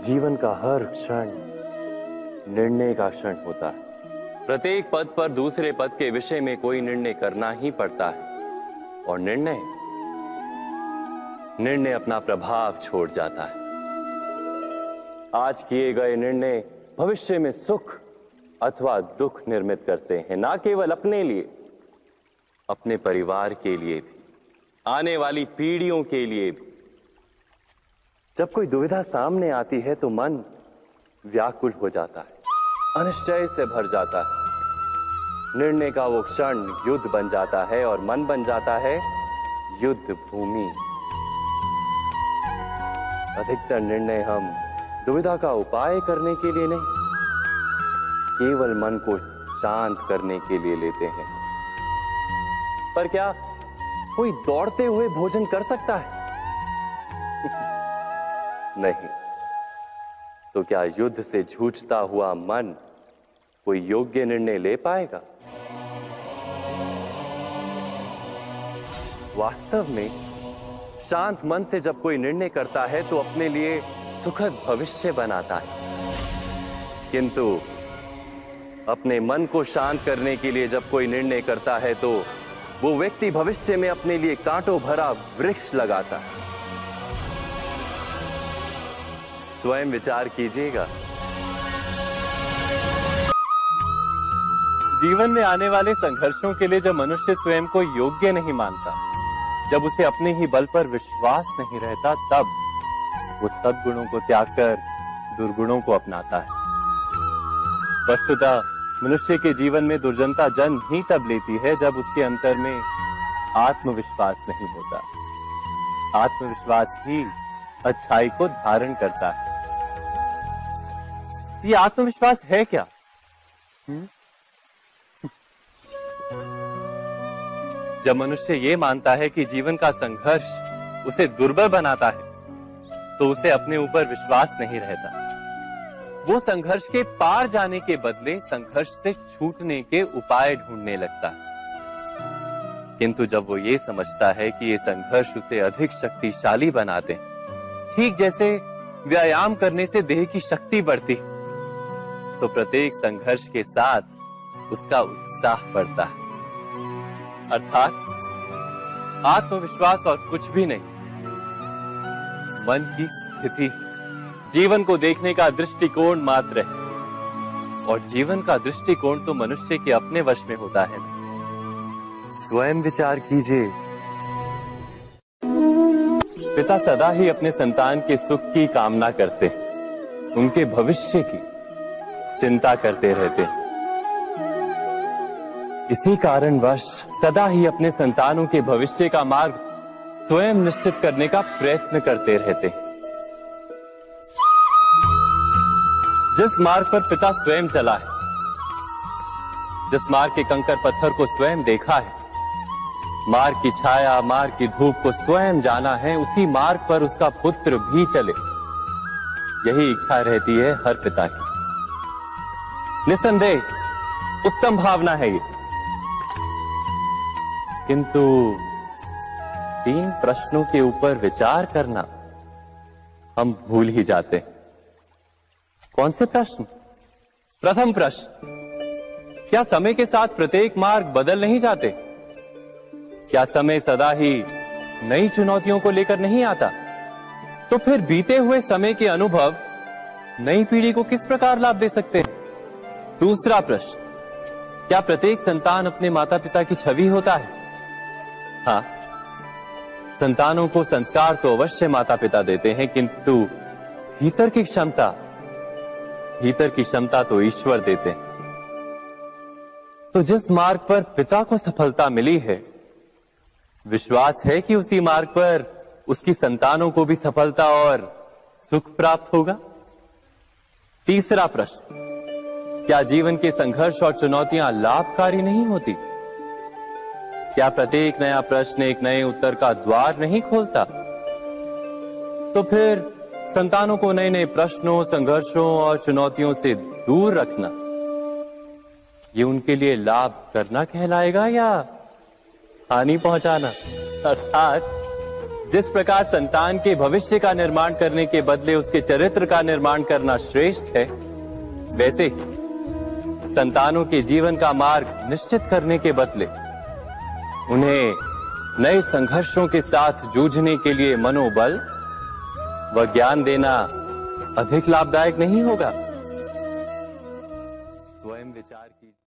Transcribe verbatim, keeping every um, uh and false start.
जीवन का हर क्षण निर्णय का क्षण होता है। प्रत्येक पद पर दूसरे पद के विषय में कोई निर्णय करना ही पड़ता है और निर्णय निर्णय अपना प्रभाव छोड़ जाता है। आज किए गए निर्णय भविष्य में सुख अथवा दुख निर्मित करते हैं, ना केवल अपने लिए, अपने परिवार के लिए भी, आने वाली पीढ़ियों के लिए भी। जब कोई दुविधा सामने आती है तो मन व्याकुल हो जाता है, अनिश्चय से भर जाता है। निर्णय का वो क्षण युद्ध बन जाता है और मन बन जाता है युद्ध भूमि। अधिकतर निर्णय हम दुविधा का उपाय करने के लिए नहीं, केवल मन को शांत करने के लिए लेते हैं। पर क्या कोई दौड़ते हुए भोजन कर सकता है? नहीं। तो क्या युद्ध से जूझता हुआ मन कोई योग्य निर्णय ले पाएगा? वास्तव में शांत मन से जब कोई निर्णय करता है तो अपने लिए सुखद भविष्य बनाता है। किंतु अपने मन को शांत करने के लिए जब कोई निर्णय करता है तो वो व्यक्ति भविष्य में अपने लिए कांटों भरा वृक्ष लगाता है। स्वयं विचार कीजिएगा। जीवन में आने वाले संघर्षों के लिए जब मनुष्य स्वयं को योग्य नहीं मानता, जब उसे अपने ही बल पर विश्वास नहीं रहता, तब वो सद्गुणों को त्याग कर दुर्गुणों को अपनाता है। वस्तुतः मनुष्य के जीवन में दुर्जनता जन्म ही तब लेती है जब उसके अंतर में आत्मविश्वास नहीं होता। आत्मविश्वास ही अच्छाई को धारण करता है। ये आत्मविश्वास है क्या? हुँ? जब मनुष्य ये मानता है कि जीवन का संघर्ष उसे दुर्बल बनाता है, तो उसे अपने ऊपर विश्वास नहीं रहता। वो संघर्ष के पार जाने के बदले संघर्ष से छूटने के उपाय ढूंढने लगता है। किंतु जब वो ये समझता है कि ये संघर्ष उसे अधिक शक्तिशाली बनाते हैं, ठीक जैसे व्यायाम करने से देह की शक्ति बढ़ती, तो प्रत्येक संघर्ष के साथ उसका उत्साह बढ़ता है। अर्थात आत्मविश्वास और कुछ भी नहीं, मन की स्थिति, जीवन को देखने का दृष्टिकोण मात्र है। और जीवन का दृष्टिकोण तो मनुष्य के अपने वश में होता है। स्वयं विचार कीजिए। पिता सदा ही अपने संतान के सुख की कामना करते, उनके भविष्य की चिंता करते रहते। इसी कारणवश सदा ही अपने संतानों के भविष्य का मार्ग स्वयं निश्चित करने का प्रयत्न करते रहते। जिस मार्ग पर पिता स्वयं चला है, जिस मार्ग के कंकर पत्थर को स्वयं देखा है, मार्ग की छाया, मार्ग की धूप को स्वयं जाना है, उसी मार्ग पर उसका पुत्र भी चले, यही इच्छा रहती है हर पिता की। निस्संदेह उत्तम भावना है ये। किंतु तीन प्रश्नों के ऊपर विचार करना हम भूल ही जाते हैं। कौन से प्रश्न? प्रथम प्रश्न, क्या समय के साथ प्रत्येक मार्ग बदल नहीं जाते? क्या समय सदा ही नई चुनौतियों को लेकर नहीं आता? तो फिर बीते हुए समय के अनुभव नई पीढ़ी को किस प्रकार लाभ दे सकते हैं? दूसरा प्रश्न, क्या प्रत्येक संतान अपने माता पिता की छवि होता है? हाँ, संतानों को संस्कार तो अवश्य माता पिता देते हैं, किंतु भीतर की क्षमता भीतर की क्षमता तो ईश्वर देते हैं। तो जिस मार्ग पर पिता को सफलता मिली है, विश्वास है कि उसी मार्ग पर उसकी संतानों को भी सफलता और सुख प्राप्त होगा। तीसरा प्रश्न, क्या जीवन के संघर्ष और चुनौतियां लाभकारी नहीं होती? क्या प्रत्येक नया प्रश्न एक नए उत्तर का द्वार नहीं खोलता? तो फिर संतानों को नए नए प्रश्नों, संघर्षों और चुनौतियों से दूर रखना, ये उनके लिए लाभ करना कहलाएगा या हानि पहुंचाना? अर्थात जिस प्रकार संतान के भविष्य का निर्माण करने के बदले उसके चरित्र का निर्माण करना श्रेष्ठ है, वैसे ही संतानों के जीवन का मार्ग निश्चित करने के बदले उन्हें नए संघर्षों के साथ जूझने के लिए मनोबल व ज्ञान देना अधिक लाभदायक नहीं होगा? स्वयं विचार कीजिए।